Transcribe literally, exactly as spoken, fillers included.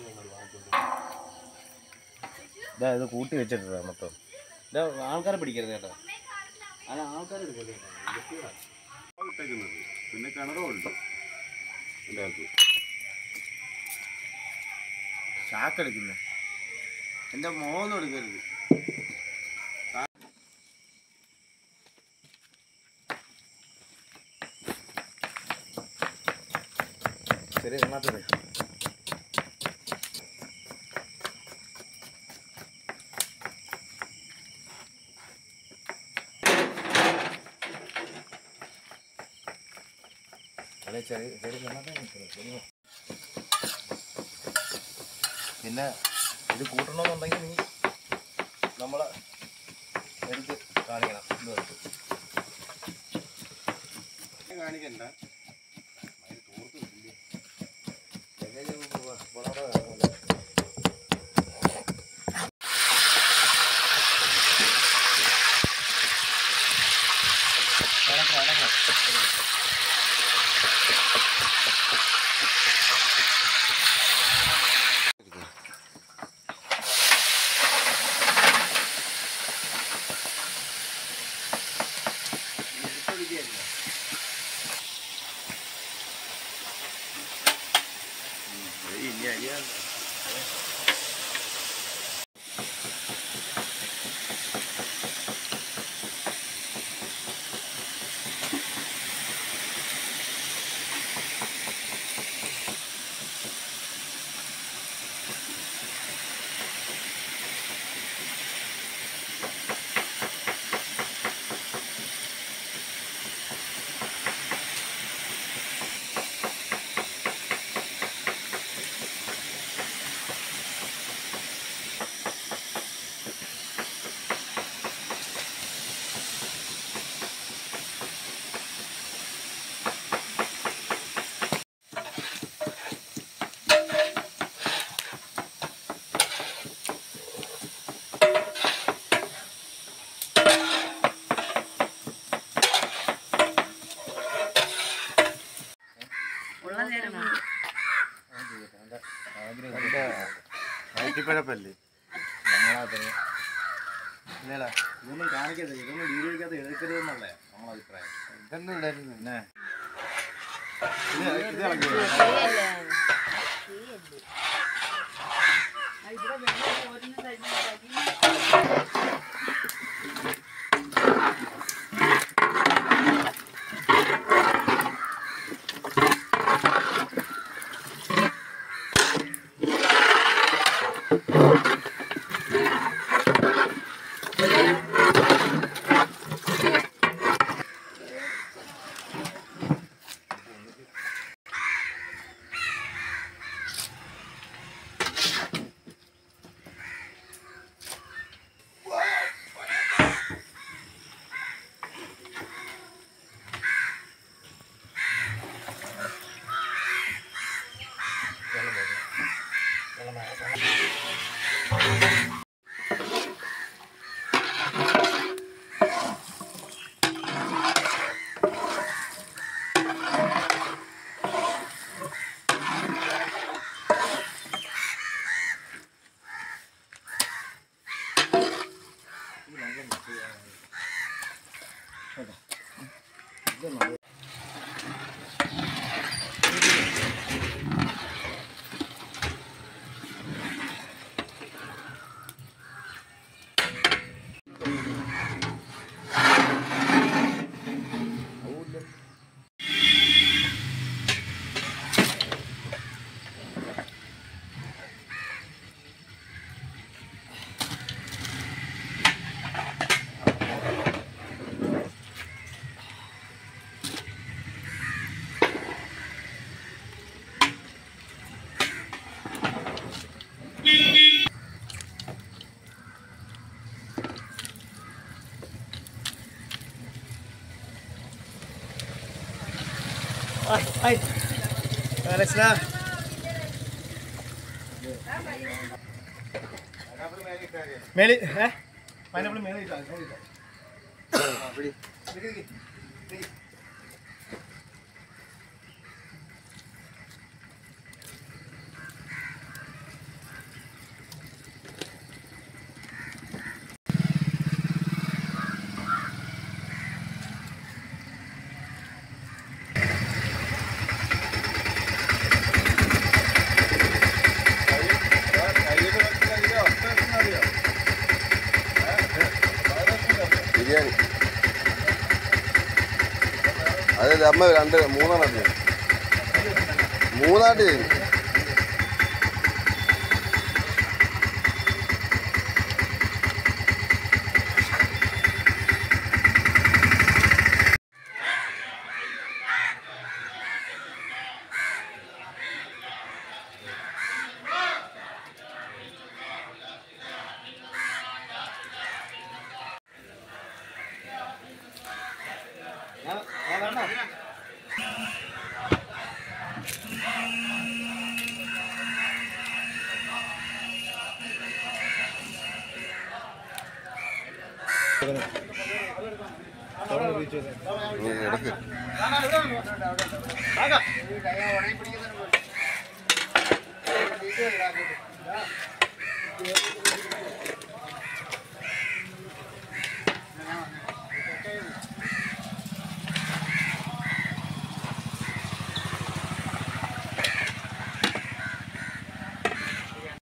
ഇതാ ഇത് കൂട്ടി വെച്ചിട്ടാ മൊത്തം. ഇതാ ആൾക്കാരെ പിടിക്കരുത് കേട്ടോ. അല്ല ആൾക്കാരെ എടുക്കരുത് കേട്ടോ. പിന്നെ കിണറുണ്ട് എൻ്റെ അകത്ത്. ചാക്കെടുക്കുന്നു. എൻ്റെ മോന്നും എടുക്കരുത്. ശരി ഇതിനകത്ത് അല്ലെ ചെറിയ ചെറിയ പിന്നെ ഇത് കൂട്ടണമെന്നുണ്ടെങ്കിൽ നീ നമ്മളെ എടുത്ത് കാണിക്കണം. കാണിക്കണ്ട Iya, iya. കുഴപ്പമില്ലേ ഇല്ലടാ ഇതൊന്നും കാണിക്കരുത്. ഇതൊന്നും വീഡിയോയ്ക്കകത്ത് എടുക്കരുതെന്നുള്ളേ നമ്മളെ അഭിപ്രായം. ഇതൊന്നും ഇടരുത്. പിന്നെ ഇത് ഇളക്കി Ay, alas na. Meli, eh? Pineapple meli ita, meli ita. Ah, bidi. Bidi, bidi. Bidi. അമ്മ രണ്ട് മൂന്നെണ്ണത്തി മൂന്നാട്ടി കഴിഞ്ഞു. കിടക്ക്